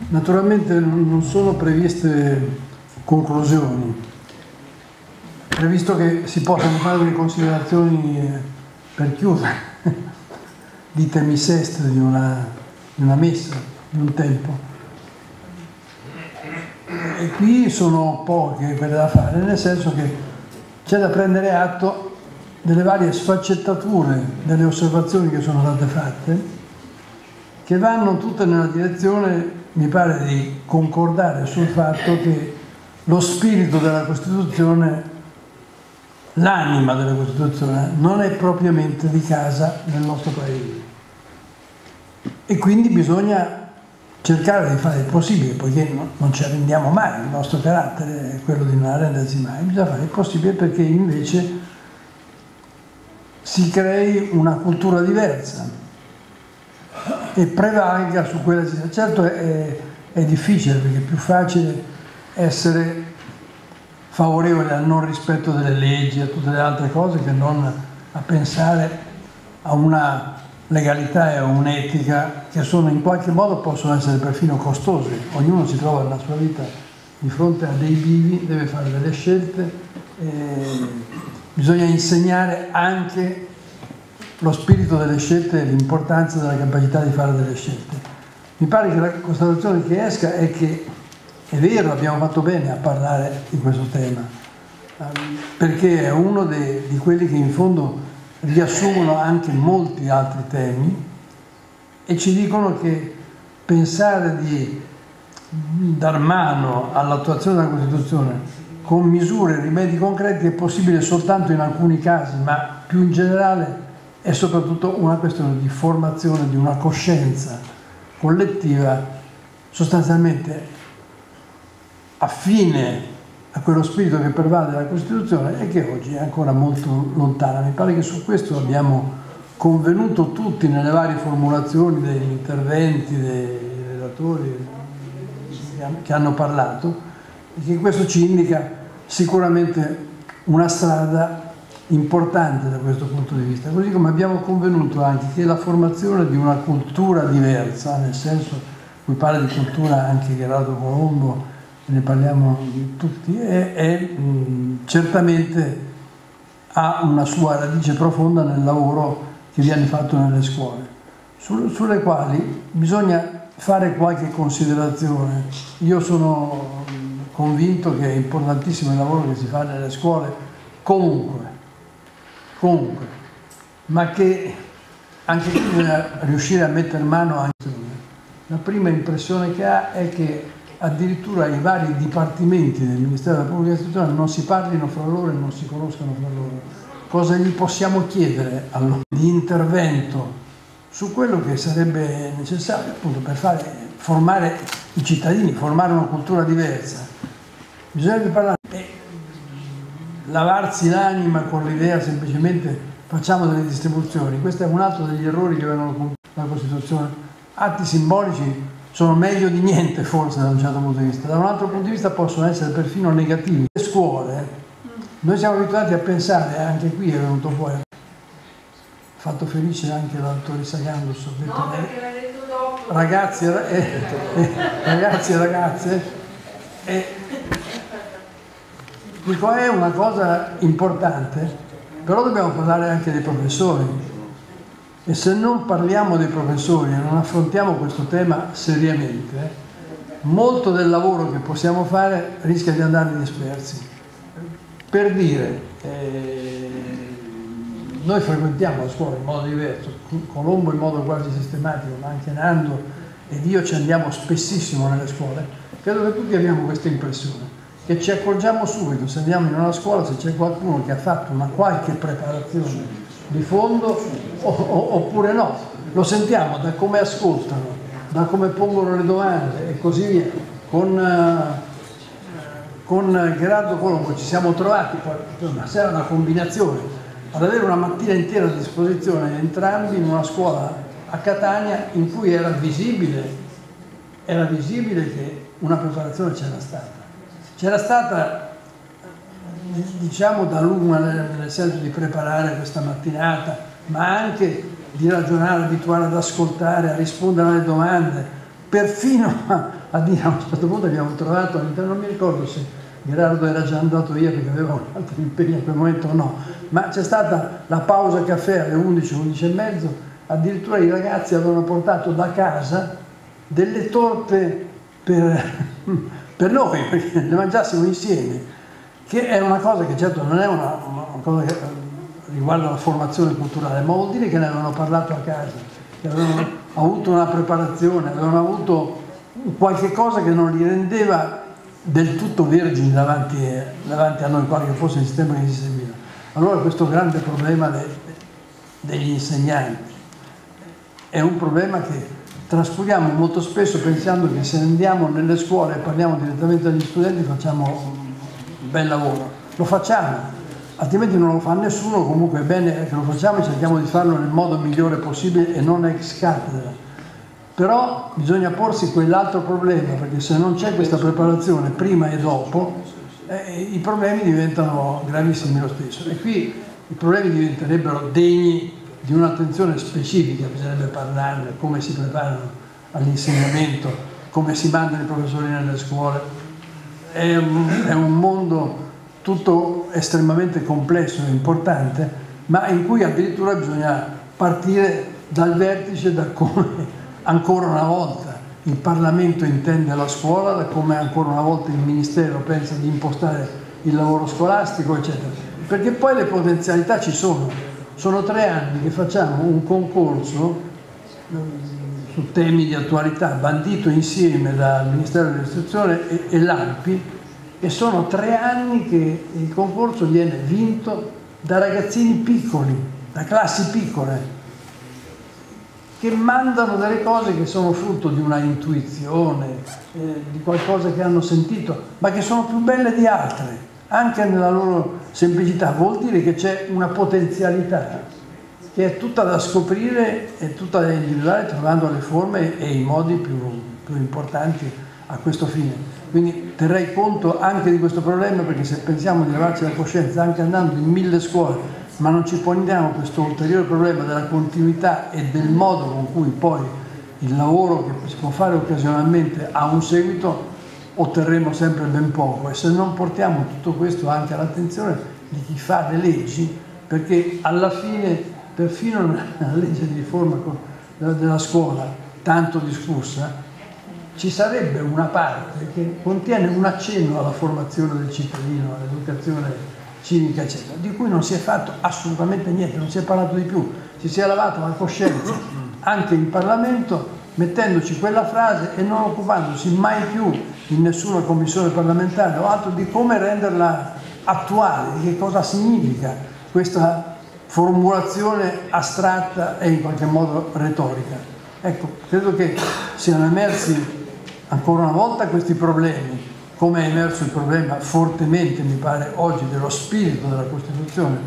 Naturalmente non sono previste conclusioni, è previsto che si possano fare delle considerazioni per chiudere di temist di una messa, di un tempo. E qui sono poche quelle da fare, nel senso che c'è da prendere atto delle varie sfaccettature delle osservazioni che sono state fatte, che vanno tutte nella direzione, mi pare, di concordare sul fatto che lo spirito della Costituzione, l'anima della Costituzione, non è propriamente di casa nel nostro Paese. E quindi bisogna cercare di fare il possibile, poiché non ci arrendiamo mai, il nostro carattere è quello di non arrendersi mai, bisogna fare il possibile perché invece si crei una cultura diversa e prevalga su quella che sia. Certo è difficile, perché è più facile essere favorevole al non rispetto delle leggi, a tutte le altre cose, che non a pensare a una legalità e a un'etica che sono in qualche modo possono essere perfino costose. Ognuno si trova nella sua vita di fronte a dei bivi, deve fare delle scelte, bisogna insegnare anche lo spirito delle scelte e l'importanza della capacità di fare delle scelte. Mi pare che la constatazione che esca è che è vero, abbiamo fatto bene a parlare di questo tema, perché è uno di quelli che in fondo riassumono anche molti altri temi e ci dicono che pensare di dar mano all'attuazione della Costituzione con misure e rimedi concreti è possibile soltanto in alcuni casi, ma più in generale è soprattutto una questione di formazione di una coscienza collettiva sostanzialmente affine a quello spirito che pervade la Costituzione e che oggi è ancora molto lontana. Mi pare che su questo abbiamo convenuto tutti nelle varie formulazioni degli interventi dei relatori che hanno parlato, e che questo ci indica sicuramente una strada importante da questo punto di vista, così come abbiamo convenuto anche che la formazione di una cultura diversa, nel senso, qui parla di cultura anche Gerardo Colombo, ne parliamo tutti, certamente ha una sua radice profonda nel lavoro che viene fatto nelle scuole, sulle quali bisogna fare qualche considerazione. Io sono convinto che è importantissimo il lavoro che si fa nelle scuole comunque, ma che anche qui bisogna riuscire a mettere mano anche. La prima impressione che ha è che addirittura i vari dipartimenti del Ministero della Pubblica Istruzione non si parlino fra loro e non si conoscano fra loro. Cosa gli possiamo chiedere allora di intervento su quello che sarebbe necessario appunto per formare i cittadini, formare una cultura diversa? Bisognerebbe parlare e lavarsi l'anima con l'idea semplicemente facciamo delle distribuzioni. Questo è un altro degli errori che vengono compiuti dalla Costituzione. Atti simbolici sono meglio di niente forse da un certo punto di vista, da un altro punto di vista possono essere perfino negativi. Le scuole, noi siamo abituati a pensare, anche qui è venuto fuori, ha fatto felice anche la dottoressa Gandus, no, perché l'ha detto dopo. Ragazzi e ragazze, dico, è una cosa importante, però dobbiamo parlare anche dei professori. E se non parliamo dei professori e non affrontiamo questo tema seriamente, molto del lavoro che possiamo fare rischia di andare dispersi. Per dire, noi frequentiamo la scuola in modo diverso, Colombo in modo quasi sistematico, ma anche Nando ed io ci andiamo spessissimo nelle scuole. Credo che tutti abbiamo questa impressione, che ci accorgiamo subito se andiamo in una scuola se c'è qualcuno che ha fatto una qualche preparazione di fondo oppure no, lo sentiamo da come ascoltano, da come pongono le domande e così via. Con Gerardo Colombo ci siamo trovati una sera, una combinazione, ad avere una mattina intera a disposizione entrambi in una scuola a Catania in cui era visibile che una preparazione c'era stata diciamo da lunga, nel senso di preparare questa mattinata, ma anche di ragionare, abituare ad ascoltare, a rispondere alle domande, perfino a dire a un certo punto abbiamo trovato all'interno, non mi ricordo se Gerardo era già andato via perché aveva un altro impegno a quel momento o no, ma c'è stata la pausa caffè alle 11, 11 e mezzo, addirittura i ragazzi avevano portato da casa delle torte per noi, perché le mangiassimo insieme, che è una cosa che certo non è una cosa che riguarda la formazione culturale, ma vuol dire che ne avevano parlato a casa, che avevano avuto una preparazione, avevano avuto qualche cosa che non li rendeva del tutto vergini davanti a noi, quale che fosse il sistema che si seguiva. Allora questo grande problema degli insegnanti è un problema che trascuriamo molto spesso pensando che se andiamo nelle scuole e parliamo direttamente agli studenti facciamo un bel lavoro. Lo facciamo, altrimenti non lo fa nessuno, comunque è bene che lo facciamo e cerchiamo di farlo nel modo migliore possibile e non ex cattedra. Però bisogna porsi quell'altro problema, perché se non c'è questa preparazione prima e dopo, i problemi diventano gravissimi lo stesso. E qui i problemi diventerebbero degni di un'attenzione specifica, bisognerebbe parlarne, come si preparano all'insegnamento, come si mandano i professori nelle scuole. È un mondo tutto estremamente complesso e importante, ma in cui addirittura bisogna partire dal vertice, da come ancora una volta il Parlamento intende la scuola, da come ancora una volta il Ministero pensa di impostare il lavoro scolastico, eccetera. Perché poi le potenzialità ci sono. Sono 3 anni che facciamo un concorso su temi di attualità bandito insieme dal Ministero dell'Istruzione e l'ANPI, e sono 3 anni che il concorso viene vinto da ragazzini piccoli, da classi piccole, che mandano delle cose che sono frutto di una intuizione, di qualcosa che hanno sentito, ma che sono più belle di altre, anche nella loro semplicità. Vuol dire che c'è una potenzialità che è tutta da scoprire e tutta da individuare, trovando le forme e i modi più importanti a questo fine. Quindi terrei conto anche di questo problema, perché se pensiamo di lavarci la coscienza anche andando in 1000 scuole, ma non ci poniamo questo ulteriore problema della continuità e del modo con cui poi il lavoro che si può fare occasionalmente ha un seguito, otterremo sempre ben poco. E se non portiamo tutto questo anche all'attenzione di chi fa le leggi, perché alla fine perfino la legge di riforma della scuola, tanto discussa, ci sarebbe una parte che contiene un accenno alla formazione del cittadino, all'educazione civica, eccetera, di cui non si è fatto assolutamente niente, non si è parlato di più, ci si è lavato la coscienza anche in Parlamento mettendoci quella frase e non occupandosi mai più in nessuna commissione parlamentare o altro di come renderla attuale, di che cosa significa questa formulazione astratta e in qualche modo retorica. Ecco, credo che siano emersi ancora una volta questi problemi, come è emerso il problema fortemente, mi pare, oggi dello spirito della Costituzione,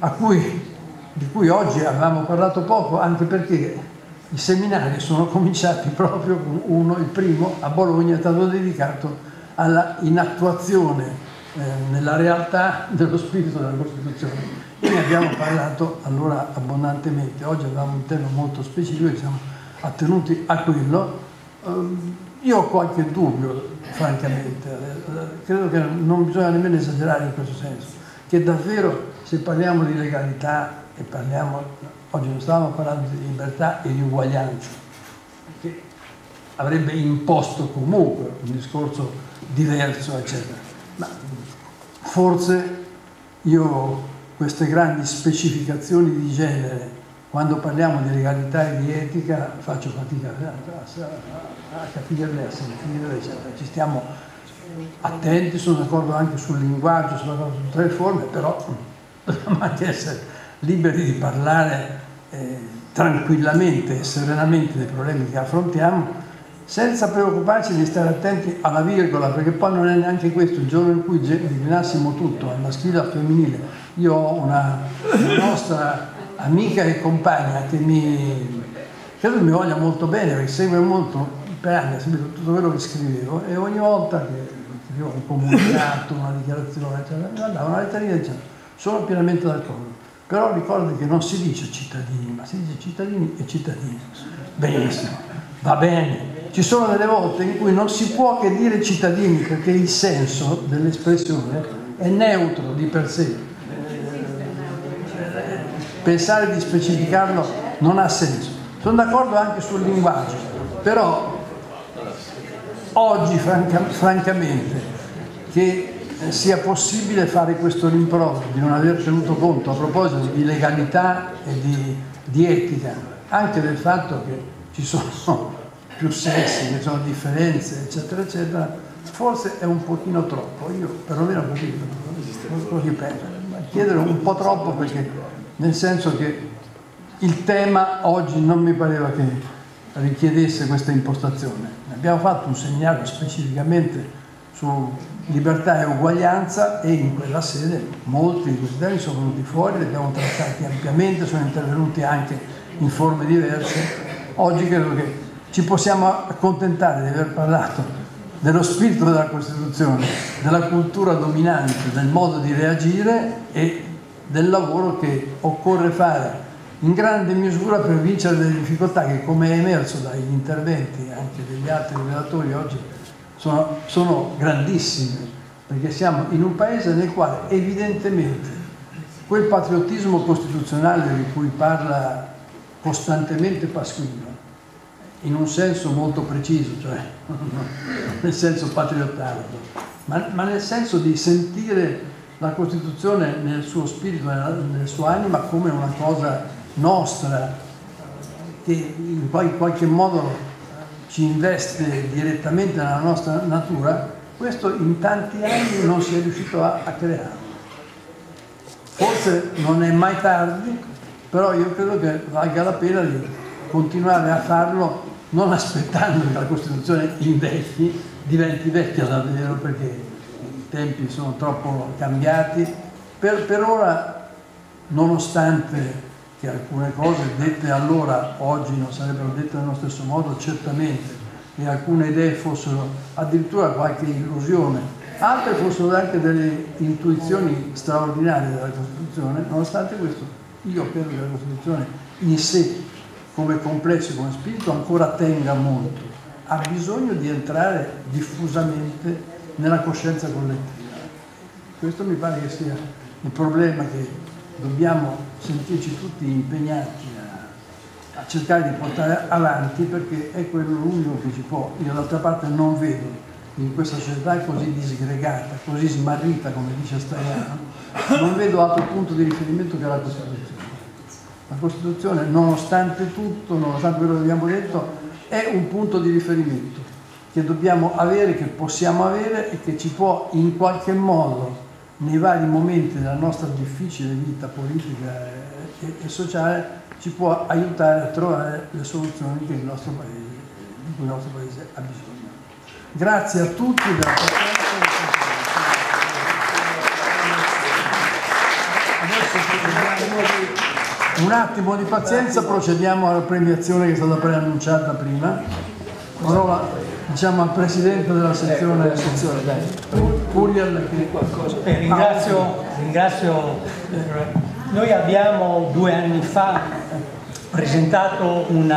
di cui oggi avevamo parlato poco, anche perché i seminari sono cominciati proprio con il primo a Bologna, è stato dedicato alla inattuazione nella realtà dello spirito della Costituzione. E ne abbiamo parlato allora abbondantemente. Oggi avevamo un tema molto specifico e siamo attenuti a quello. Io ho qualche dubbio, francamente, credo che non bisogna nemmeno esagerare in questo senso, che davvero se parliamo di legalità e oggi non stavamo parlando di libertà e di uguaglianza, che avrebbe imposto comunque un discorso diverso, eccetera, ma forse io queste grandi specificazioni di genere, quando parliamo di legalità e di etica, faccio fatica a capirle, a sentirle, eccetera. Ci stiamo attenti, sono d'accordo anche sul linguaggio, sono d'accordo su tutte le forme, però dobbiamo anche essere liberi di parlare tranquillamente e serenamente dei problemi che affrontiamo, senza preoccuparci di stare attenti alla virgola, perché poi non è neanche questo il giorno in cui declinassimo tutto, al maschile e al femminile. Io ho una nostra amica e compagna che credo mi voglia molto bene, perché segue molto per anni, ha seguito tutto quello che scrivevo, e ogni volta che scrivevo un comunicato, una dichiarazione, eccetera, mi mandava una letterina dicendo: sono pienamente d'accordo, però ricordi che non si dice cittadini, ma si dice cittadini e cittadine. Benissimo, va bene, ci sono delle volte in cui non si può che dire cittadini, perché il senso dell'espressione è neutro di per sé. Pensare di specificarlo non ha senso. Sono d'accordo anche sul linguaggio, però oggi francamente che sia possibile fare questo rimprovero di non aver tenuto conto, a proposito di legalità e di etica, anche del fatto che ci sono più sessi, che ci sono differenze, eccetera, eccetera, forse è un pochino troppo. Io perlomeno così penso. Chiedere un po' troppo, perché nel senso che il tema oggi non mi pareva che richiedesse questa impostazione. Abbiamo fatto un seminario specificamente su libertà e uguaglianza e in quella sede molti di questi temi sono venuti fuori, li abbiamo trattati ampiamente, sono intervenuti anche in forme diverse. Oggi credo che ci possiamo accontentare di aver parlato dello spirito della Costituzione, della cultura dominante, del modo di reagire e del lavoro che occorre fare in grande misura per vincere delle difficoltà che, come è emerso dagli interventi anche degli altri relatori oggi, sono grandissime, perché siamo in un paese nel quale evidentemente quel patriottismo costituzionale di cui parla costantemente Pasquino, in un senso molto preciso, cioè nel senso patriottardo, ma nel senso di sentire la Costituzione nel suo spirito, nella sua anima, come una cosa nostra, che in qualche modo ci investe direttamente nella nostra natura. Questo in tanti anni non si è riuscito a creare. Forse non è mai tardi, però io credo che valga la pena di continuare a farlo, non aspettando che la Costituzione diventi vecchia davvero, perché i tempi sono troppo cambiati. Per ora, nonostante che alcune cose dette allora oggi non sarebbero dette nello stesso modo, certamente, e alcune idee fossero addirittura qualche illusione, altre fossero anche delle intuizioni straordinarie della Costituzione. Nonostante questo, io credo che la Costituzione in sé, come complesso e come spirito, ancora tenga molto. Ha bisogno di entrare diffusamente nella coscienza collettiva. Questo mi pare che sia il problema che dobbiamo sentirci tutti impegnati a cercare di portare avanti, perché è quello l'unico che ci può. Io d'altra parte non vedo in questa società così disgregata, così smarrita, come dice Staiano, non vedo altro punto di riferimento che la Costituzione. La Costituzione, nonostante tutto, nonostante quello che abbiamo detto, è un punto di riferimento che dobbiamo avere, che possiamo avere e che ci può in qualche modo, nei vari momenti della nostra difficile vita politica e sociale, ci può aiutare a trovare le soluzioni che il nostro paese, di cui il nostro paese ha bisogno. Grazie a tutti della presenza. Adesso un attimo di pazienza, procediamo alla premiazione che è stata preannunciata prima. Parola, diciamo, al Presidente della sezione Puriel. Ringrazio. Noi abbiamo 2 anni fa presentato un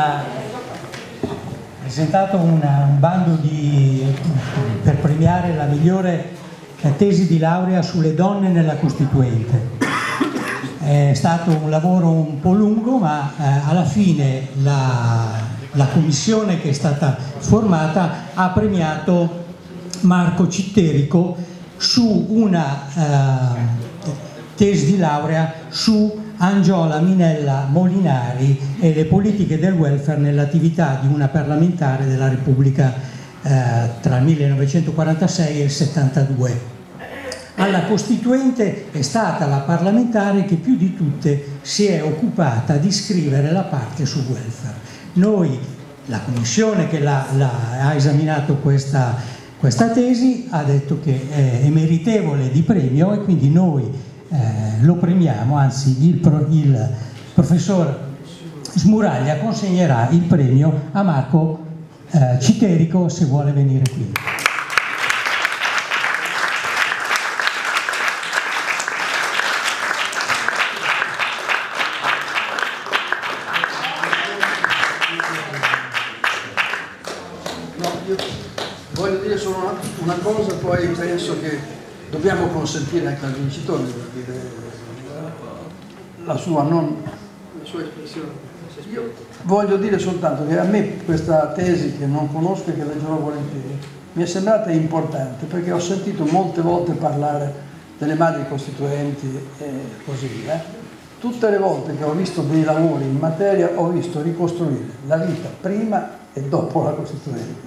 bando per premiare la migliore tesi di laurea sulle donne nella Costituente. È stato un lavoro un po' lungo, ma alla fine la commissione che è stata formata ha premiato Marco Citterico su una tesi di laurea su Angiola Minella Molinari e le politiche del welfare nell'attività di una parlamentare della Repubblica tra il 1946 e il 1972. Alla Costituente è stata la parlamentare che più di tutte si è occupata di scrivere la parte sul welfare. Noi, la commissione che ha esaminato questa tesi, ha detto che è meritevole di premio e quindi noi lo premiamo, anzi il professor Smuraglia consegnerà il premio a Marco Citterico, se vuole venire qui. Voglio dire solo una cosa, poi penso che dobbiamo consentire anche al vincitore di dire la sua espressione. Io voglio dire soltanto che a me questa tesi, che non conosco e che leggerò volentieri, mi è sembrata importante perché ho sentito molte volte parlare delle madri costituenti e così via. Tutte le volte che ho visto dei lavori in materia ho visto ricostruire la vita prima e dopo la Costituente.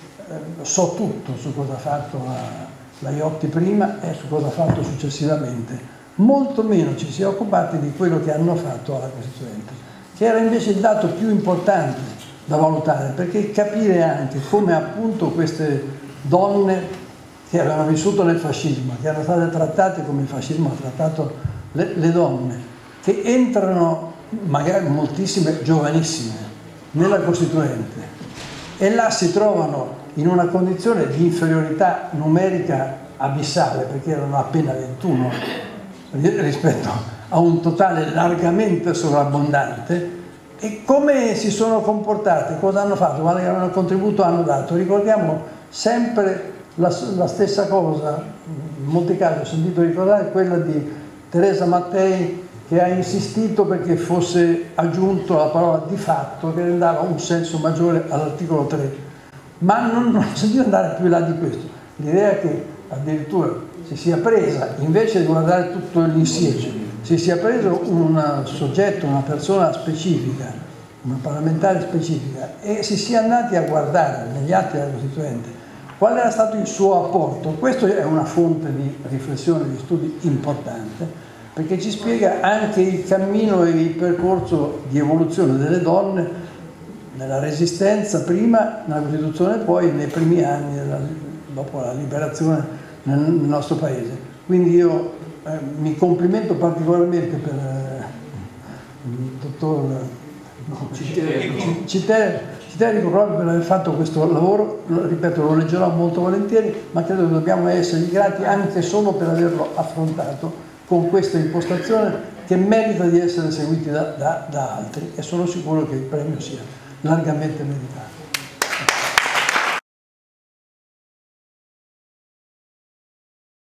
So tutto su cosa ha fatto la Iotti prima e su cosa ha fatto successivamente. Molto meno ci si è occupati di quello che hanno fatto alla Costituente, che era invece il dato più importante da valutare, perché capire anche come appunto queste donne che avevano vissuto nel fascismo, che erano state trattate come il fascismo ha trattato le donne, che entrano magari moltissime giovanissime nella Costituente e là si trovano in una condizione di inferiorità numerica abissale, perché erano appena 21 rispetto a un totale largamente sovrabbondante, e come si sono comportate, cosa hanno fatto, quale contributo hanno dato. Ricordiamo sempre la stessa cosa, in molti casi ho sentito ricordare quella di Teresa Mattei, che ha insistito perché fosse aggiunto la parola di fatto, che dava un senso maggiore all'articolo 3. Ma non ho sentito andare più in là di questo. L'idea che addirittura si sia presa, invece di guardare tutto l'insieme, si sia preso un soggetto, una persona specifica, una parlamentare specifica, e si sia andati a guardare negli atti della Costituente qual era stato il suo apporto. Questo è una fonte di riflessione, di studi importante, perché ci spiega anche il cammino e il percorso di evoluzione delle donne nella Resistenza prima, nella Costituzione e poi nei primi anni dopo la liberazione nel nostro Paese. Quindi io mi complimento particolarmente per il dottor Citerico proprio per aver fatto questo lavoro. Ripeto, lo leggerò molto volentieri, ma credo che dobbiamo essergli grati anche solo per averlo affrontato con questa impostazione che merita di essere seguiti da altri, e sono sicuro che il premio sia largamente meritato.